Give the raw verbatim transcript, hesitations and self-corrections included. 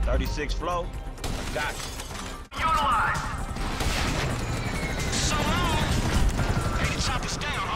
thirty-six flow. I got you. Utilize. So long. Hey, the chopper's down,